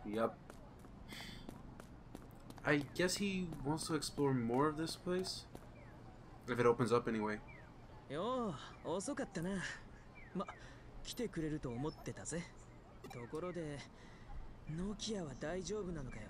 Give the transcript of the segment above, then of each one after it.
Yep. I guess he wants to explore more of this place? If it opens up anyway. よう、遅かったな。ま、来てくれると思ってたぜ。ところで、ノキアは大丈夫なのかよ。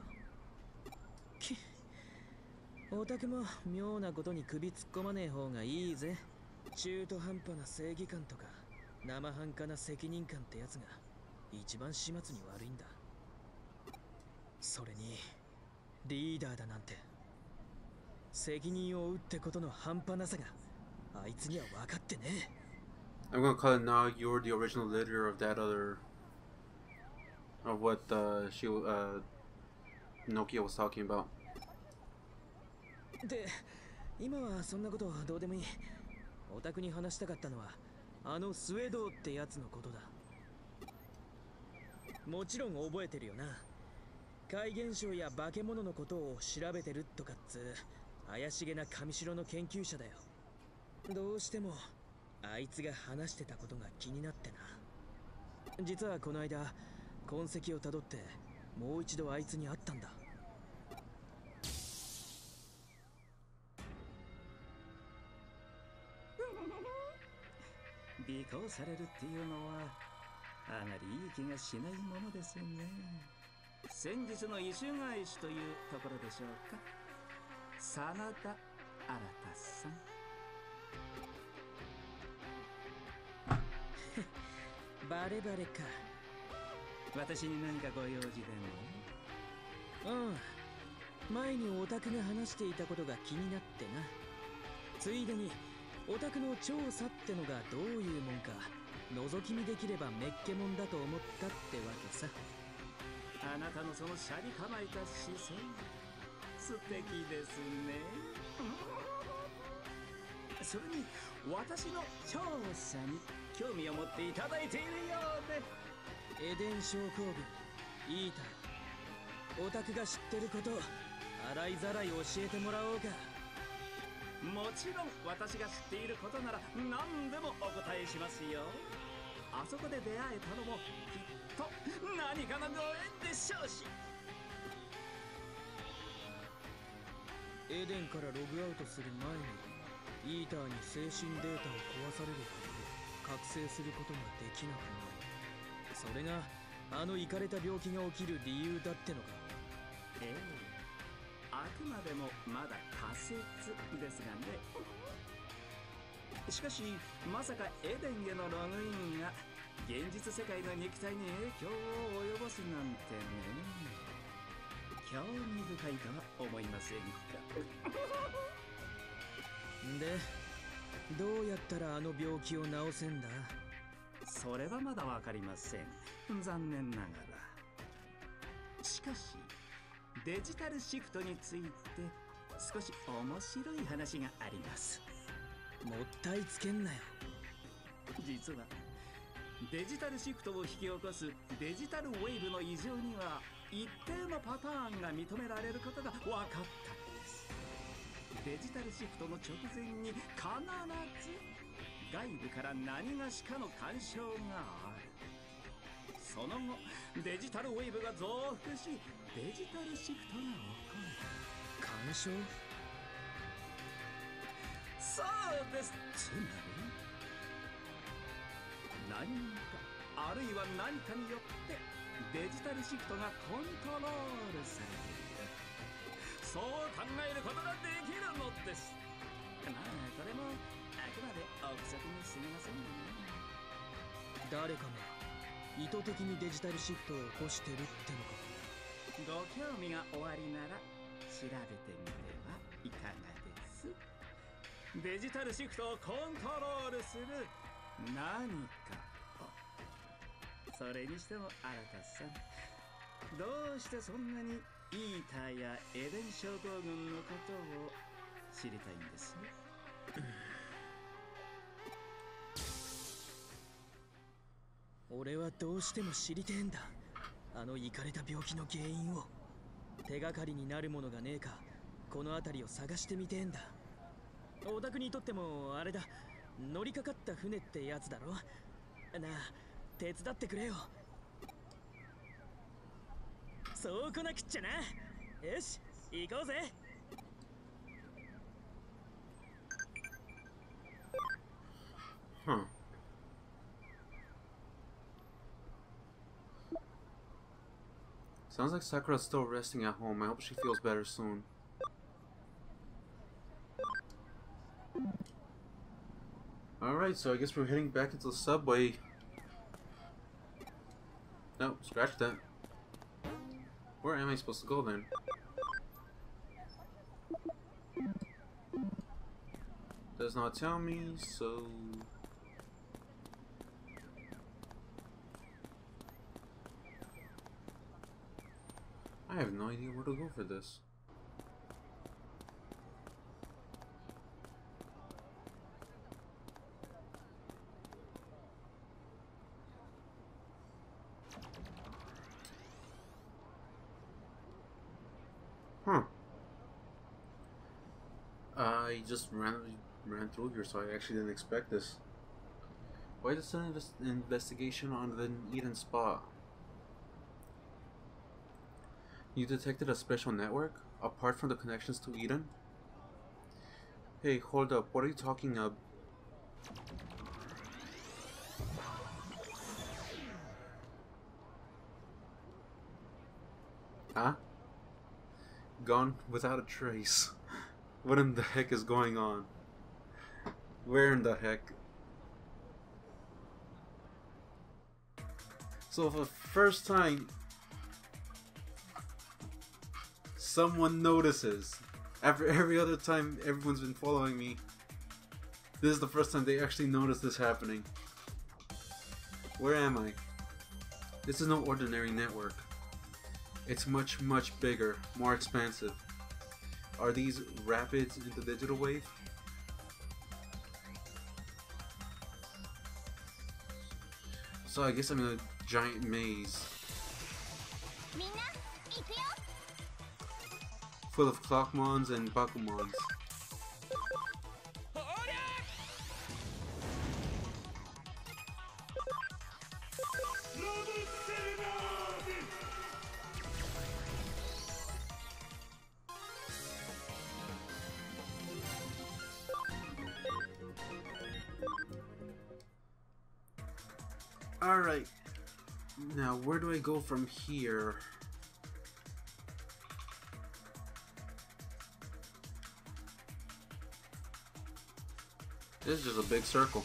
オタクも妙なことに首突っ込まねえ方がいいぜ。中途半端な正義感とか生半可な責任感ってやつが一番始末に悪いんだ。それにリーダーだなんて責任を負うってことの半端なさがあいつには分かってねえ。 I'm gonna call it now. You're the original leader of that other of what Nokia was talking about. で、今はそんなことどうでもいい。オタクに話したかったのはあのスウェードってやつのことだ。もちろん覚えてるよな。怪現象や化け物のことを調べてるとかっつ怪しげな神城の研究者だよ。どうしてもあいつが話してたことが気になってな。実はこの間痕跡をたどってもう一度あいつに会ったんだ。 尾行されるっていうのはあまりいい気がしないものですね。先日の異種返しというところでしょうか。真田新さん。 バレバレか。 私に何かご用事でも？ うん、前にオタクが話していたことが気になってな。ついでにオタクの調査ってのがどういうもんか覗き見できればメッケモンだと思ったってわけさ。 あなたのそのシャリ構えた姿勢素敵ですね。それに私の調査に興味を持っていただいているようで。 エデン症候群イーター、オタクが知ってること洗いざらい教えてもらおうか。 もちろん私が知っていることなら何でもお答えしますよ。あそこで出会えたのもきっと何かのご縁でしょうし。 エデンからログアウトする前にイーターに精神データを壊されることで覚醒することができなくなる。それがあのイカれた病気が起きる理由だってのか。 ええ、あくまでもまだ仮説ですがね。しかしまさかエデンへのログインが現実世界の肉体に影響を及ぼすなんてね。興味深いとは思いませんか？ で、どうやったらあの病気を治せんだ？ それはまだわかりません。残念ながら。しかしデジタルシフトについて少し面白い話があります。 もったいつけんなよ。 実はデジタルシフトを引き起こすデジタルウェーブの異常には一定のパターンが認められることが分かったんです。デジタルシフトの直前に必ず外部から何がしかの干渉がある。その後デジタルウェーブが増幅しデジタルシフトが起こる。 干渉？ そうです。つまり何かあるいは何かによってデジタルシフトがコントロールされている。そう考えることができるのです。まあこれもあくまで憶測に過ぎませんよね。 誰かが意図的にデジタルシフトを起こしてるってのか。 ご興味がおありなら調べてみてはいかがです？デジタルシフトをコントロールする何かを。それにしても新さん、どうしてそんなにイーターやエデン症候群のことを知りたいんです？ 俺はどうしても知りてえんだ。あのイカれた病気の原因を。手がかりになるものがねえかこの辺りを探してみてえんだ。オタクにとってもあれだ、乗りかかった船ってやつだろ。なあ、手伝ってくれよ。 そうこなくっちゃな。よし、行こうぜ。 Huh. Sounds like Sakura's still resting at home. I hope she feels better soon. Alright, so I guess we're heading back into the subway. No, scratch that. Where am I supposed to go then? Does not tell me, so... I have no idea where to go for this. Huh. I just randomly ran through here, so I actually didn't expect this. Why the sudden investigation on the Eden Spa? You detected a special network, apart from the connections to Eden? Hey, hold up, what are you talking about? Huh? Gone without a trace. What in the heck is going on? Where in the heck? So for the first time, someone notices. After every other time everyone's been following me, this is the first time they actually notice this happening. Where am I? This is no ordinary network. It's much, much bigger, more expansive. Are these rapids in the digital wave? So I guess I'm in a giant maze. Full of Clockmons and Bakumons. Alright, now where do I go from here? This is just a big circle.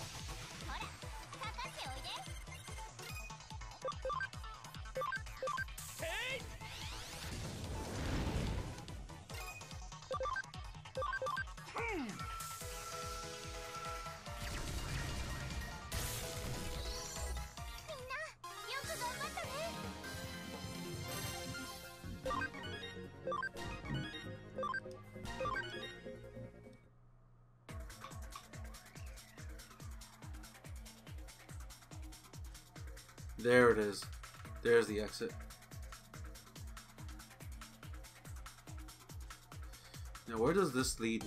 There it is. There's the exit. Now where does this lead me?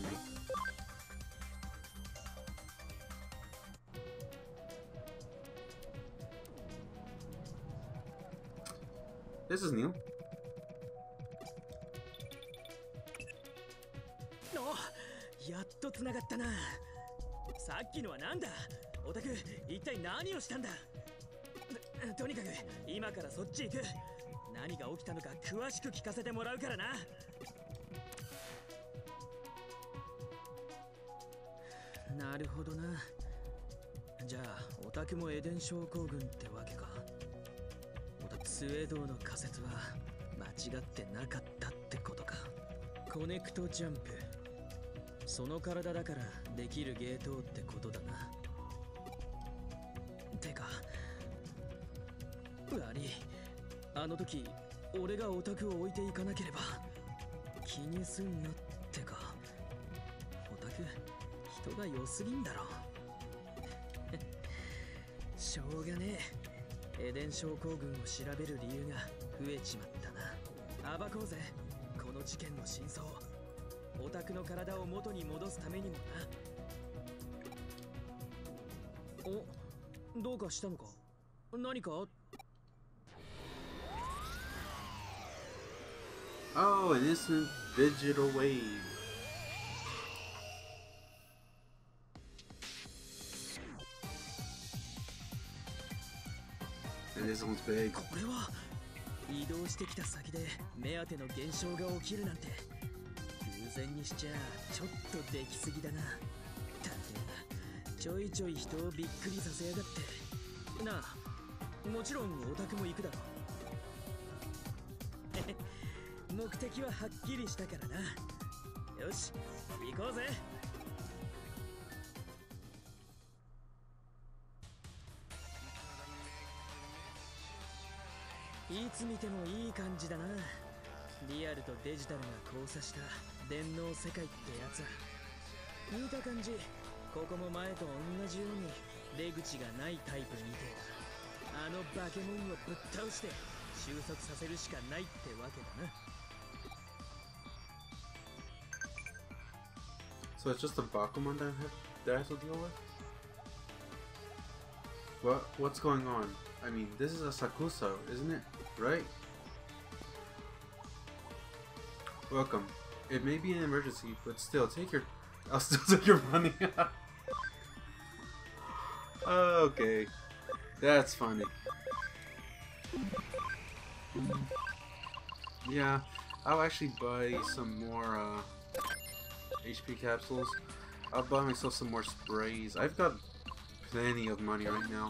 This is new. Oh, やっと繋がったな。さっきのはなんだ？オタク、一体何をしたんだ？とにかく今からそっち行く。何が起きたのか詳しく聞かせてもらうからな。なるほどな。じゃあオタクもエデン症候群ってわけか。スウェードの仮説は間違ってなかったってことか。コネクトジャンプ、その体だからできるゲートってことだな。てか悪い、あの時俺がオタクを置いていかなければ。気にすんなってか。オタク人が良すぎんだろ。しょうがねえ。エデン症候群を調べる理由が増えちまったな。暴こうぜこの事件の真相。オタクの体を元に戻すためにもな。お、どうかしたのか？何か Oh, an instant digital wave. And this one's big. これは移動してきた先で目当ての現象が起きるなんて偶然にしちゃちょっとできすぎだな。たてちょいちょい人をびっくりさせやがってなあ。もちろんオタクも行くだろう。目的ははっきりしたからな。よし行こうぜ。いつ見てもいい感じだな。リアルとデジタルが交差した電脳世界ってやつ。見た感じここも前と同じように出口がないタイプみてえだ。あの化け物をぶっ倒して収束させるしかないってわけだな。 So it's just a Bakuman that I have to deal with? What's going on? I mean, this is a Sakusa, isn't it? Right? Welcome. It may be an emergency, but still, I'll still take your money. Okay. That's funny. Yeah, I'll actually buy some more, HP capsules. I'll buy myself some more sprays. I've got plenty of money right now.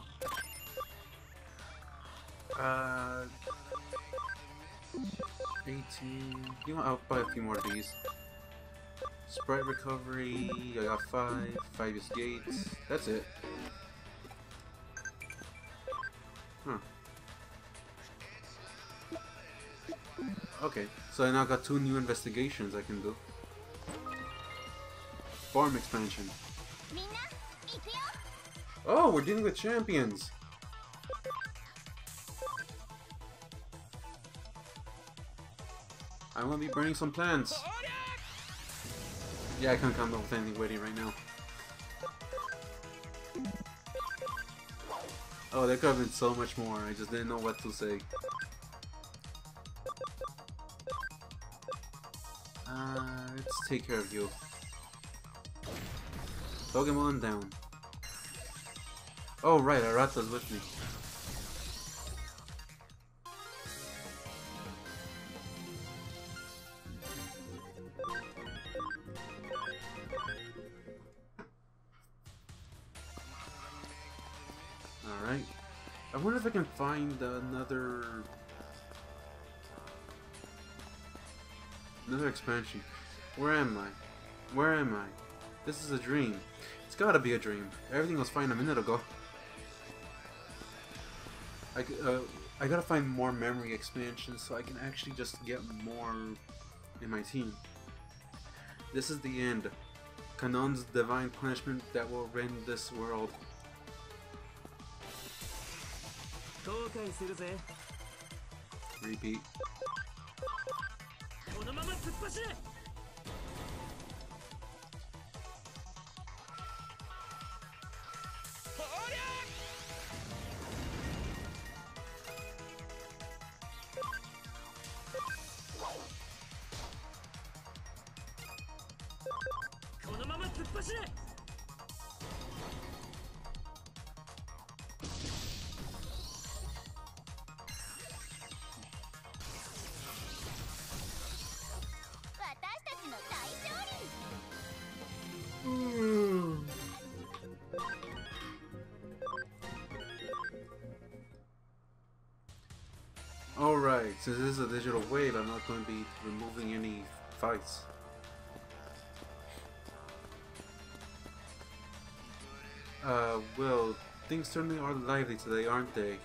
18. You know, I'll buy a few more of these. Sprite recovery. I got 5. 5 is gates. That's it. Huh. Okay, so I now got 2 new investigations I can do. Farm expansion. Oh, we're dealing with champions. I'm gonna be burning some plants. Yeah, I can't come up with anything witty right now. Oh, there could have been so much more. I just didn't know what to say. Let's take care of you. Pokemon down. Oh right, Arata's with me. Alright. I wonder if I can find another expansion. Where am I? Where am I? This is a dream. It's gotta be a dream. Everything was fine a minute ago. I gotta find more memory expansions so I can actually just get more in my team. This is the end. Kanon's divine punishment that will rend this world. Repeat. Alright, since this is a digital wave, I'm not going to be removing any fights. Well, things certainly are lively today, aren't they?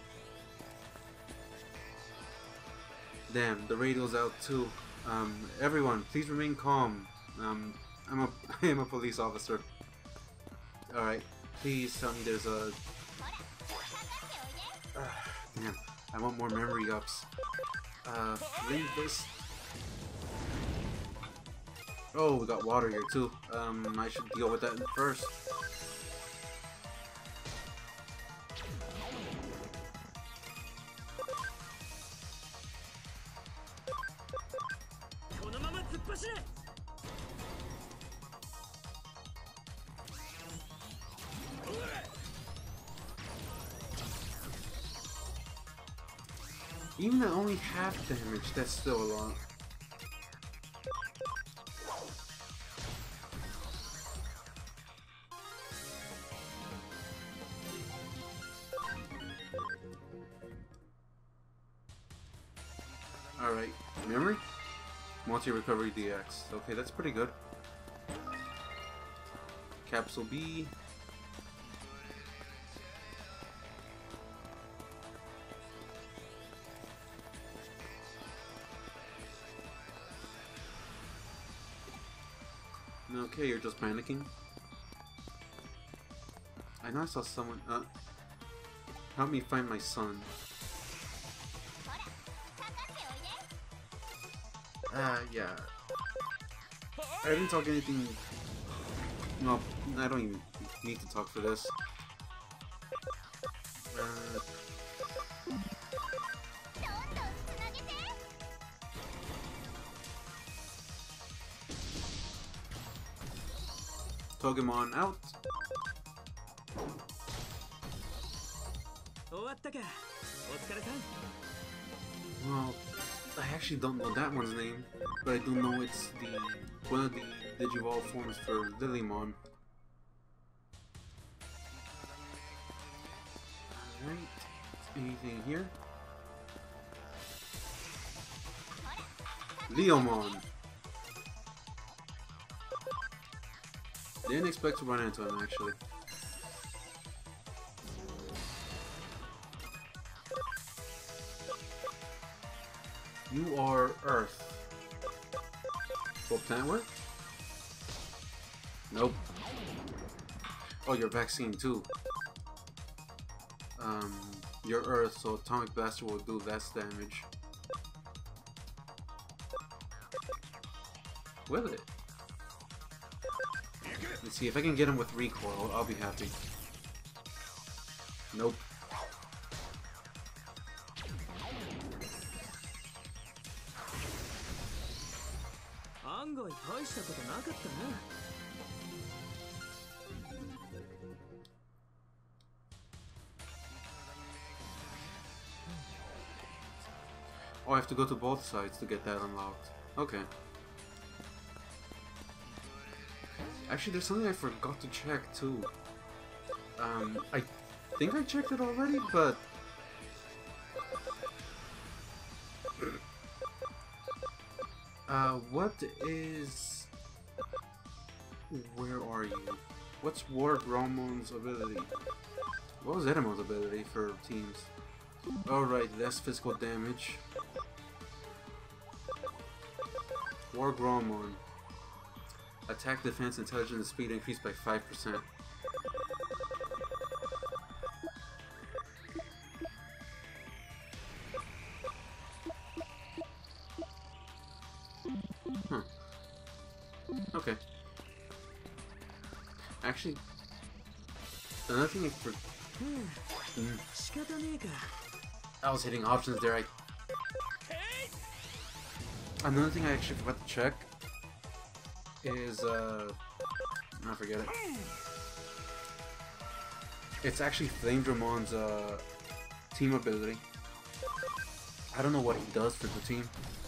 Damn, the radio's out too. Everyone, please remain calm. I am a police officer. Alright, please tell me there's a... damn, I want more memory ups. Leave this. Oh, we got water here too. I should deal with that first. 走れ。 Even at only half damage, that's still a lot. Alright, memory? Multi-recovery DX. Okay, that's pretty good. Capsule B. Okay, you're just panicking. I know I saw someone. Help me find my son. Yeah. I didn't talk anything. No, I don't even need to talk for this. Togemon out. Well, I actually don't know that one's name, but I do know it's one of the Digivolve forms for Lilymon. Alright, anything here? Leomon! Didn't expect to run into him, actually. You are Earth. Will plant work? Nope. Oh, you're vaccine too. You're Earth, so Atomic Blaster will do less damage. Will it? Let's see, if I can get him with recoil, I'll be happy. Nope. Oh, I have to go to both sides to get that unlocked. Okay. Actually, there's something I forgot to check too. I think I checked it already, but what is... Where are you? What's War Gromon's ability? What was Edamon's ability for teams? Alright, less physical damage. War Gromon. Attack, defense, intelligence, and speed increased by 5%. Huh. Okay. Actually, another thing I was hitting options there. Another thing I actually forgot to check is, I forget it. It's actually Flame Dramon's, team ability. I don't know what he does for the team.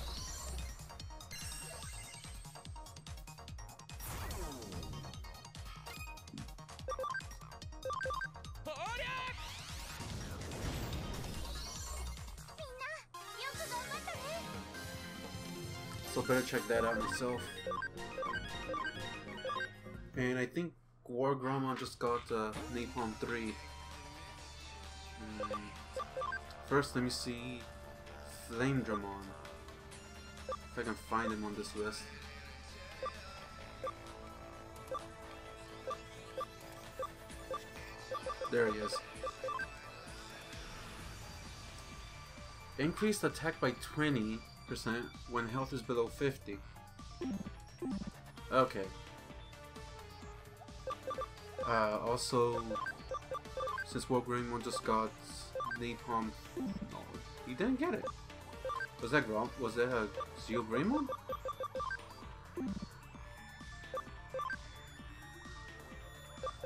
So better check that out myself. And I think War Gromon just got Napalm 3. First, let me see Flame Dramon. If I can find him on this list. There he is. Increased attack by 20% when health is below 50. Okay. Also, since War Greymon just got Napalm, no, he didn't get it. Was that a Zeo Greymon?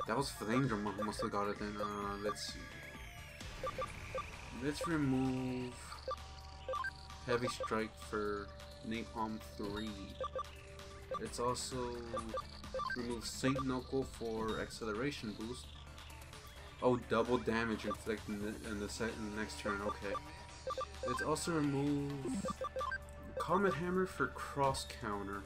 That was Flame Drum who must have got it then. Let's see. Let's remove Heavy Strike for Napalm 3. Let's also remove Saint Knuckle for Acceleration Boost. Oh, double damage inflicted in the next turn. Okay. Let's also remove Comet Hammer for Cross Counter.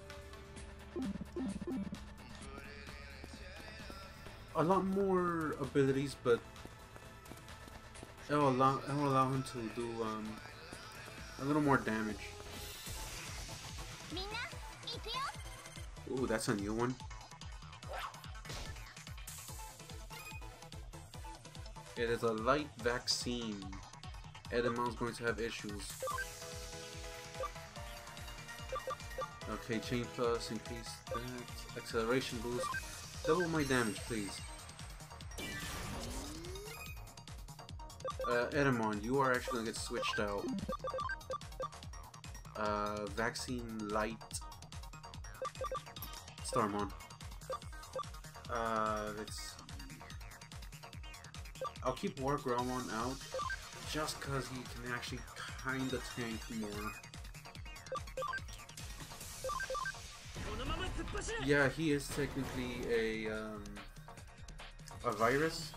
A lot more abilities, but it'll allow him to do a little more damage. Ooh, that's a new one. It is a light vaccine. Edamon's going to have issues. Okay, Chain Plus, increase that. Acceleration boost. Double my damage, please. Edamon, you are actually gonna get switched out. Vaccine Light. Starmon. Let's see. I'll keep War Gromon out just cause he can actually kinda tank more. Yeah, he is technically a virus.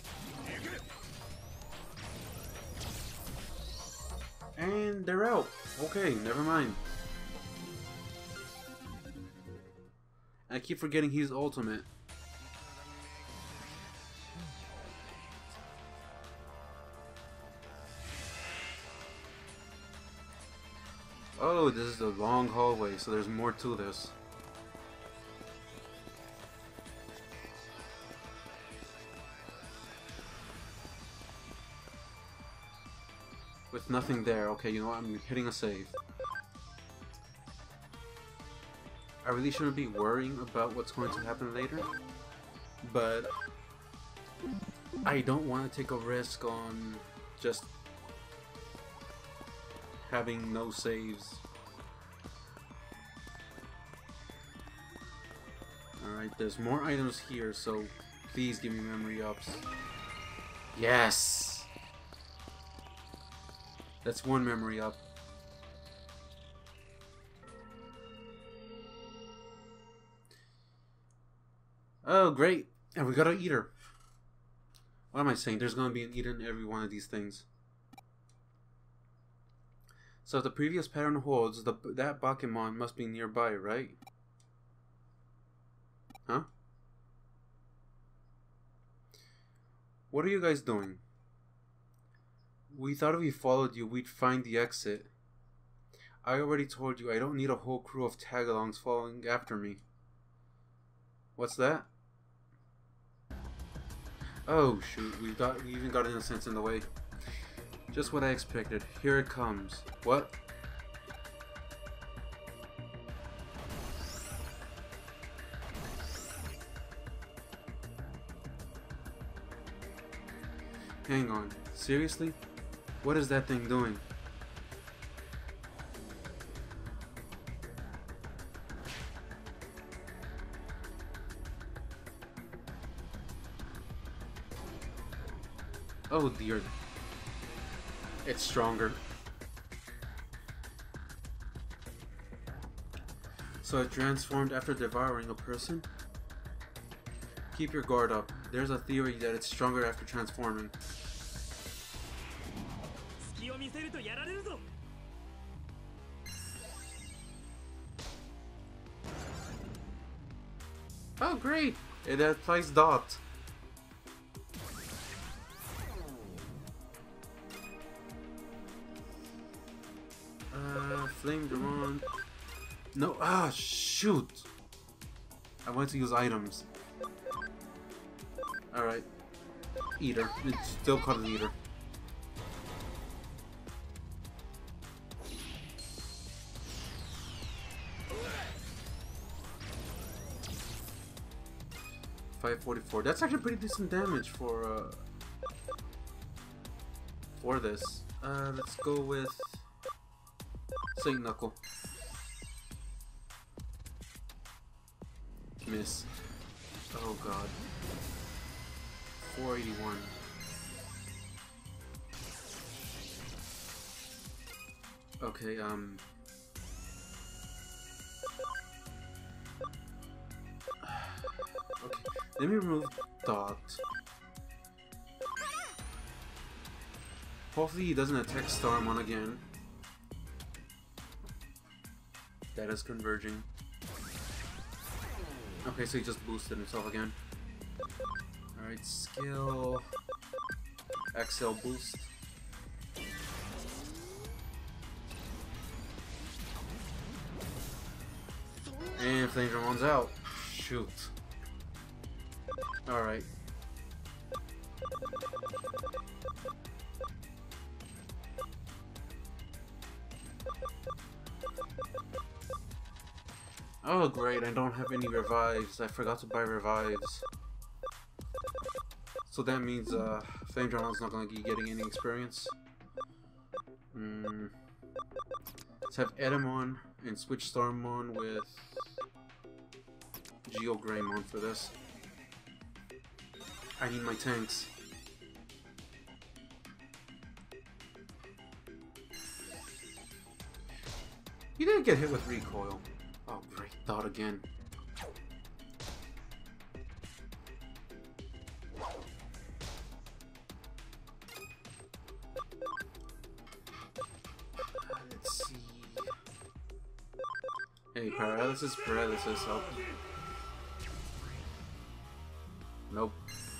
And they're out. Okay, never mind. I keep forgetting he's ultimate. Oh, this is a long hallway, so there's more to this. With nothing there. Okay, you know what? I'm hitting a save. I really shouldn't be worrying about what's going to happen later, but I don't want to take a risk on just having no saves. Alright, there's more items here, so please give me memory ups. Yes! That's one memory up. Oh, great! And we got an eater. What am I saying? There's gonna be an eater in every one of these things. So if the previous pattern holds, that Bakemon must be nearby, right? Huh? What are you guys doing? We thought if we followed you, we'd find the exit. I already told you I don't need a whole crew of tagalongs following after me. What's that? Oh shoot, we even got innocence in the way. Just what I expected. Here it comes. What? Hang on. Seriously? What is that thing doing? Oh dear. It's stronger. So it transformed after devouring a person? Keep your guard up. There's a theory that it's stronger after transforming. Oh great! It applies dot. Flame Drum. No, shoot! I want to use items. Alright. Eater. It's still called an eater. $544. That's actually pretty decent damage for this. Let's go with Saint Knuckle. Miss. Oh god. 481. Okay, okay, let me remove Dot. Hopefully he doesn't attack Starmon again. That is converging. Okay, so he just boosted himself again. Alright, skill... XL boost. And Flame Dramon's out. Shoot. Alright. Oh great, I don't have any revives. I forgot to buy revives. So that means Flame Dramon's not going to be getting any experience. Let's have Edamon and switch Starmon with Geo Greymon for this. I need my tanks. You didn't get hit with recoil. Oh great, Dot again. Let's see. Hey, paralysis, help. Nope.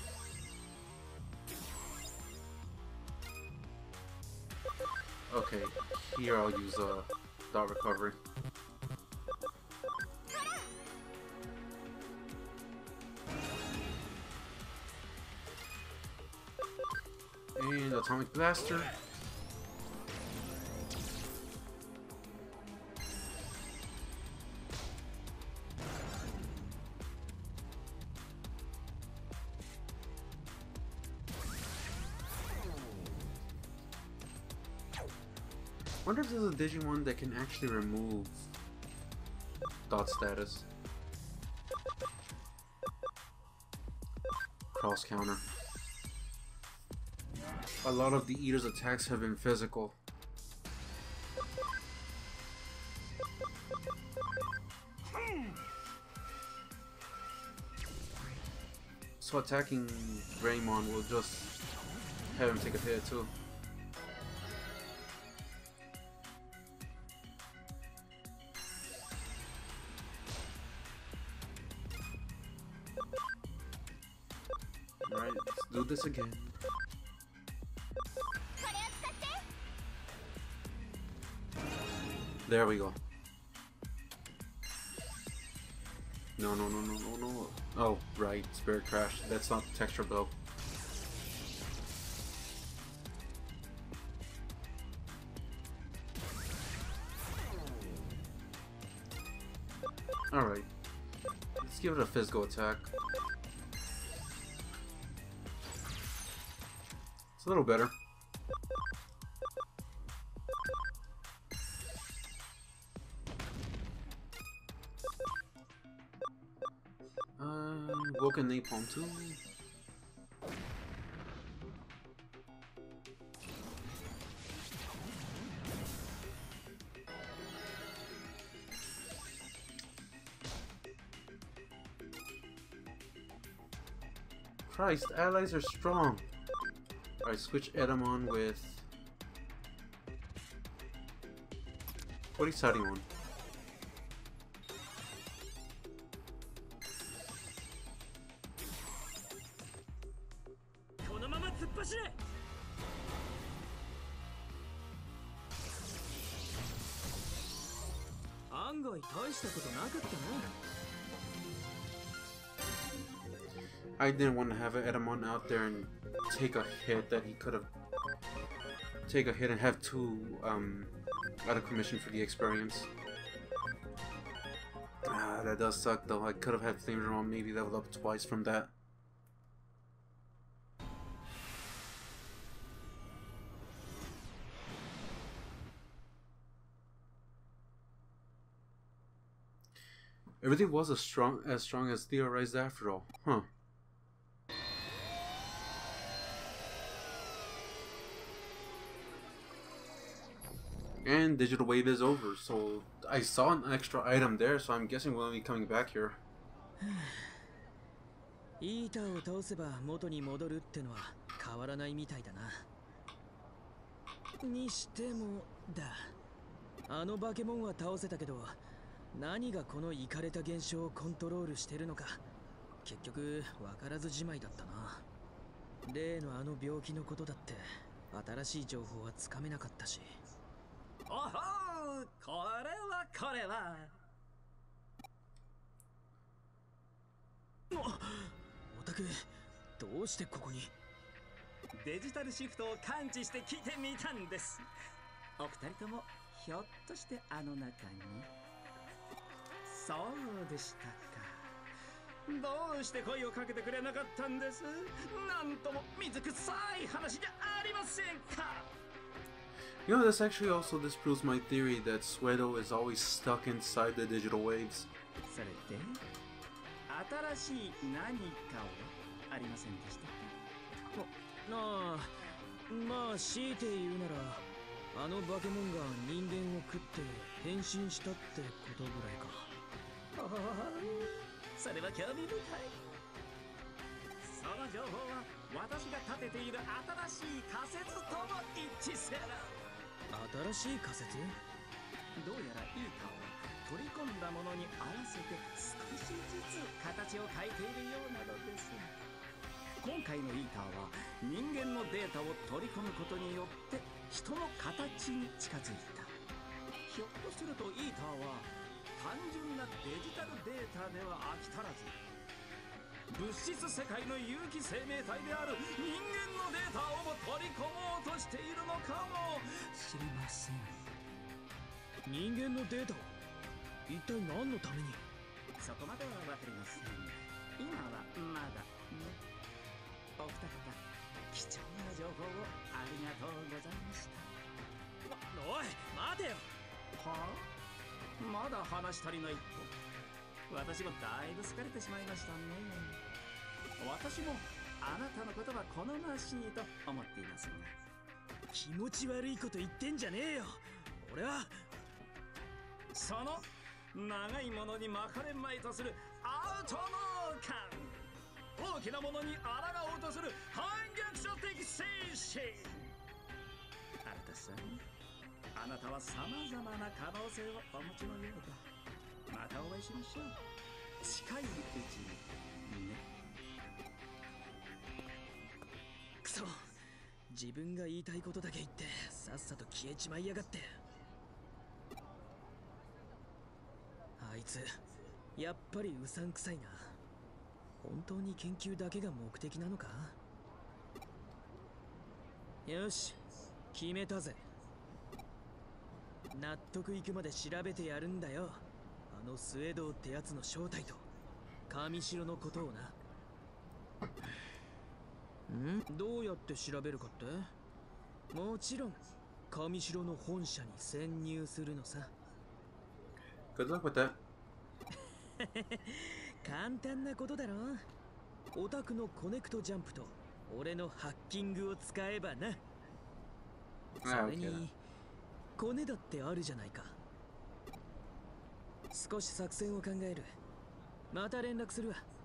Okay, here I'll use Dot recovery. And Atomic Blaster. Wonder if there's a Digimon that can actually remove Dot status. Cross counter. A lot of the Eater's attacks have been physical. So attacking Greymon will just have him take a hit too. Alright, let's do this again. There we go. No. Oh, right, Spirit Crash. That's not Texture Blow. Alright. Let's give it a physical attack. It's a little better. Woken Napalm too. Christ, allies are strong. Alright, switch Edamon with... What are you siding on? I didn't want to have an Edamon out there and take a hit that he could have take a hit and have two out of commission for the experience. That does suck though. I could have had Flame Dramon maybe level up twice from that. Everything was as strong as theorized after all, huh? And Digital Wave is over, so I saw an extra item there, so I'm guessing we'll be coming back here. イーターを倒せば元に戻るってのは変わらないみたいだな。にしてもだ、あのバケモンは倒せたけど、何がこのイカれた現象をコントロールしてるのか結局分からずじまいだったな。例のあの病気のことだって新しい情報はつかめなかったし。 おほー、これはオタク、どうしてここに？ デジタルシフトを感知して来てみたんです。お二人ともひょっとしてあの中に？そうでしたか。どうして声をかけてくれなかったんです？なんとも水臭い話じゃありませんか。 You know, this actually also disproves my theory that Suedo is always stuck inside the digital waves. それで新しい何かはありませんでしたか？ なあ、まあ強いて言うなら、あのバケモンが人間を食って変身したってことぐらいか。 それは興味深い。その情報は私が立てている新しい仮説とも一致する。 新しい仮説？ どうやらイーターは取り込んだものに合わせて少しずつ形を変えているようなのです。今回のイーターは人間のデータを取り込むことによって人の形に近づいた。ひょっとするとイーターは単純なデジタルデータでは飽き足らず、物質世界の有機生命体である人間のデータをも取り込もうとしているのかもしれません。 人間のデータを一体何のために？ そこまでは分かりません。今はまだね。お二方、貴重な情報をありがとうございました。 おい、待てよ。 はあ？まだ話足りないと。私もだいぶ疲れてしまいましたね。私もあなたのことは好ましいと思っていますが。 気持ち悪いこと言ってんじゃねえよ。俺はその長いものに巻かれまいとするアウトノー感、大きなものに抗おうとする反逆者的精神。新田さん、あなたは様々な可能性をお持ちのようだ。またお会いしましょう。近いうちにね。 クソ、自分が言いたいことだけ言ってさっさと消えちまいやがって。あいつやっぱりうさんくさいな。本当に研究だけが目的なのか？よし、決めたぜ。納得いくまで調べてやるんだよ。あのスウェードってやつの正体と神城のことをな。どうやって調べるかって？もちろん神城の本社に潜入するのさ。 Good luck with that. 簡単なことだろ。オタクのコネクトジャンプと俺のハッキングを使えばな。それにコネだってあるじゃないか。少し作戦を考える。また連絡するわ。